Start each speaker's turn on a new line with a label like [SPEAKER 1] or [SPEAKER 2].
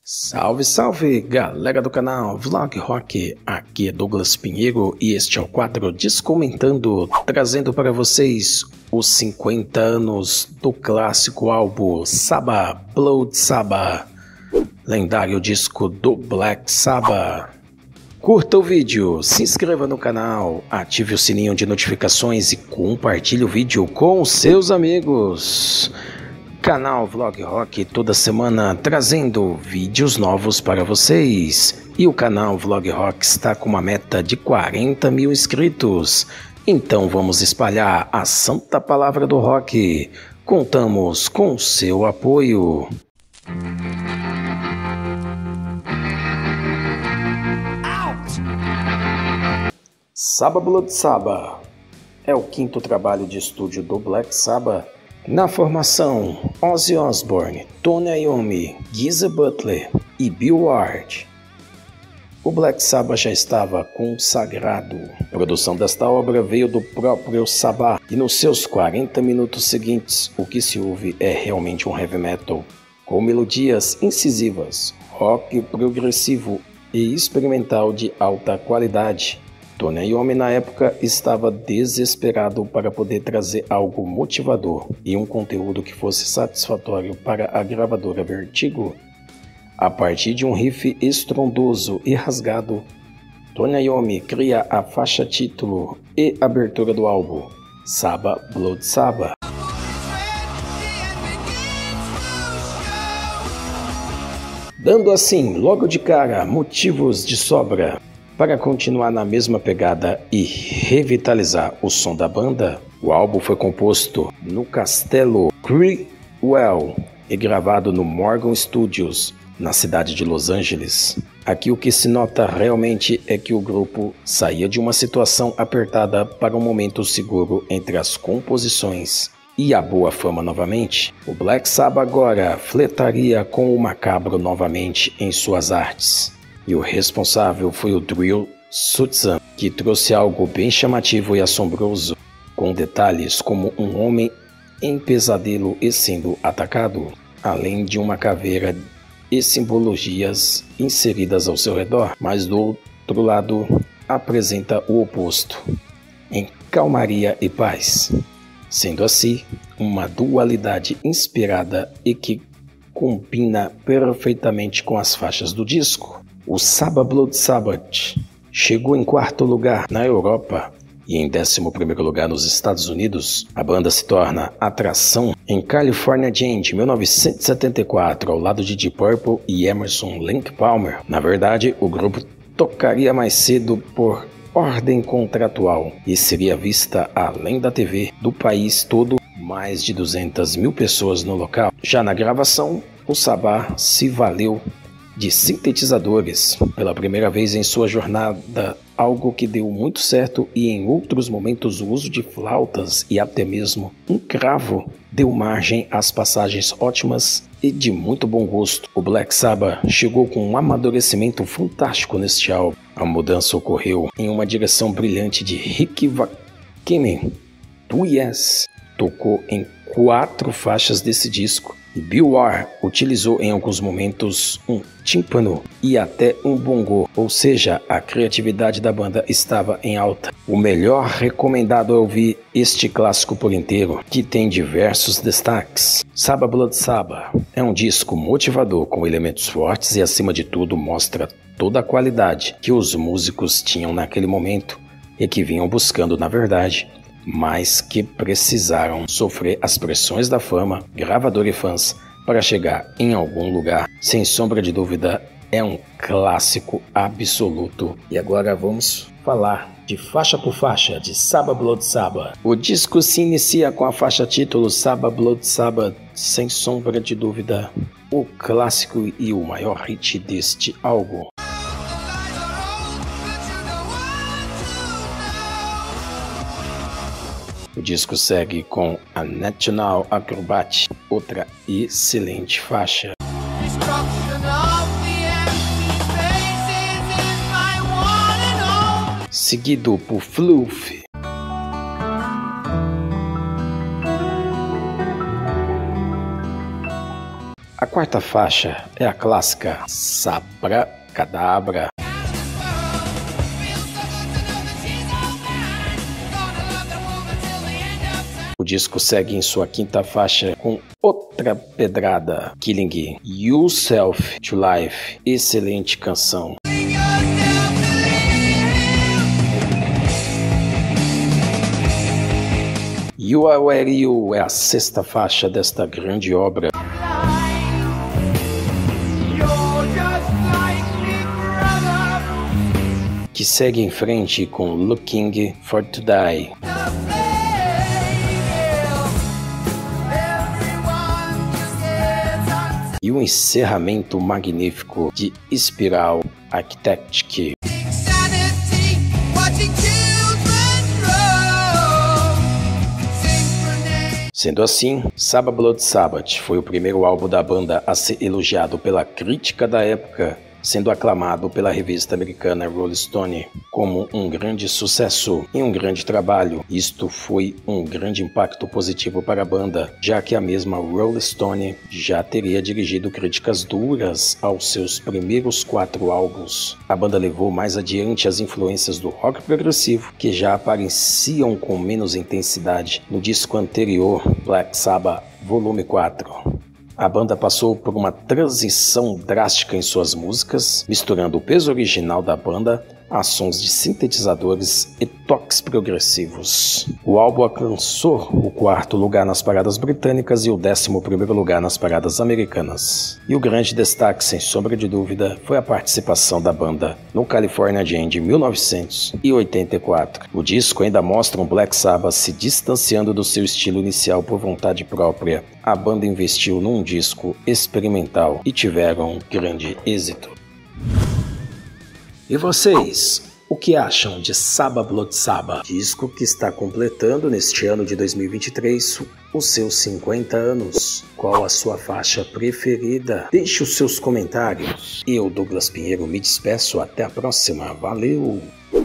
[SPEAKER 1] Salve, salve, galera do canal Vlog Rock, aqui é Douglas Pinheiro e este é o quadro Descomentando, trazendo para vocês os 50 anos do clássico álbum Sabbath, Blood Sabbath, lendário disco do Black Sabbath. Curta o vídeo, se inscreva no canal, ative o sininho de notificações e compartilhe o vídeo com seus amigos. Canal Vlog Rock toda semana trazendo vídeos novos para vocês. E o canal Vlog Rock está com uma meta de 40 mil inscritos. Então vamos espalhar a santa palavra do rock. Contamos com seu apoio. Sabbath Blood Sabbath é o quinto trabalho de estúdio do Black Sabbath. Na formação, Ozzy Osbourne, Tony Iommi, Geezer Butler e Bill Ward. O Black Sabbath já estava consagrado. A produção desta obra veio do próprio Sabbath e nos seus 40 minutos seguintes o que se ouve é realmente um heavy metal, com melodias incisivas, rock progressivo e experimental de alta qualidade. Tony Iommi na época estava desesperado para poder trazer algo motivador e um conteúdo que fosse satisfatório para a gravadora Vertigo. A partir de um riff estrondoso e rasgado, Tony Iommi cria a faixa título e abertura do álbum, Sabbath Blood Sabbath. Dando assim, logo de cara, motivos de sobra para continuar na mesma pegada e revitalizar o som da banda. O álbum foi composto no Castelo Crewell e gravado no Morgan Studios, na cidade de Los Angeles. Aqui o que se nota realmente é que o grupo saía de uma situação apertada para um momento seguro entre as composições e a boa fama novamente. O Black Sabbath agora fletaria com o macabro novamente em suas artes. E o responsável foi o Drew Sutzan, que trouxe algo bem chamativo e assombroso, com detalhes como um homem em pesadelo e sendo atacado, além de uma caveira e simbologias inseridas ao seu redor, mas do outro lado apresenta o oposto, em calmaria e paz, sendo assim uma dualidade inspirada e que combina perfeitamente com as faixas do disco. O Sabbath Blood Sabbath chegou em quarto lugar na Europa e em 11º lugar nos Estados Unidos. A banda se torna atração em California Jam de 1974 ao lado de Deep Purple e Emerson Lake Palmer. Na verdade, o grupo tocaria mais cedo por ordem contratual e seria vista além da TV do país todo, mais de 200 mil pessoas no local. Já na gravação, o Sabbath se valeu de sintetizadores pela primeira vez em sua jornada, algo que deu muito certo, e em outros momentos o uso de flautas e até mesmo um cravo deu margem às passagens ótimas e de muito bom gosto. O Black Sabbath chegou com um amadurecimento fantástico neste álbum. A mudança ocorreu em uma direção brilhante de Rick Wakeman. Do Yes tocou em 4 faixas desse disco. E Bill Ward utilizou em alguns momentos um tímpano e até um bongo, ou seja, a criatividade da banda estava em alta. O melhor recomendado é ouvir este clássico por inteiro, que tem diversos destaques. Sabbath Blood Sabbath é um disco motivador com elementos fortes e, acima de tudo, mostra toda a qualidade que os músicos tinham naquele momento e que vinham buscando na verdade, mas que precisaram sofrer as pressões da fama, gravador e fãs para chegar em algum lugar. Sem sombra de dúvida, é um clássico absoluto. E agora vamos falar de faixa por faixa de Sabbath Blood Sabbath. O disco se inicia com a faixa título Sabbath Blood Sabbath, sem sombra de dúvida, o clássico e o maior hit deste álbum. O disco segue com a National Acrobat, outra excelente faixa. Seguido por Fluff. A quarta faixa é a clássica Sabracadabra. O disco segue em sua quinta faixa com outra pedrada, Killing Yourself to Life, excelente canção. You Are Where You é a sexta faixa desta grande obra. Que segue em frente com Looking for to Die. E um encerramento magnífico de Spiral Architectic. Sendo assim, Sabbath Blood Sabbath foi o primeiro álbum da banda a ser elogiado pela crítica da época, sendo aclamado pela revista americana Rolling Stone como um grande sucesso e um grande trabalho. Isto foi um grande impacto positivo para a banda, já que a mesma Rolling Stone já teria dirigido críticas duras aos seus primeiros 4 álbuns. A banda levou mais adiante as influências do rock progressivo, que já apareciam com menos intensidade no disco anterior, Black Sabbath Volume 4. A banda passou por uma transição drástica em suas músicas, misturando o peso original da banda a sons de sintetizadores e toques progressivos. O álbum alcançou o 4º lugar nas paradas britânicas e o 11º lugar nas paradas americanas. E o grande destaque, sem sombra de dúvida, foi a participação da banda no California Jam de 1984. O disco ainda mostra um Black Sabbath se distanciando do seu estilo inicial por vontade própria. A banda investiu num disco experimental e tiveram grande êxito. E vocês, o que acham de Sabbath Blood Sabbath? Disco que está completando neste ano de 2023 os seus 50 anos. Qual a sua faixa preferida? Deixe os seus comentários. Eu, Douglas Pinheiro, me despeço. Até a próxima. Valeu!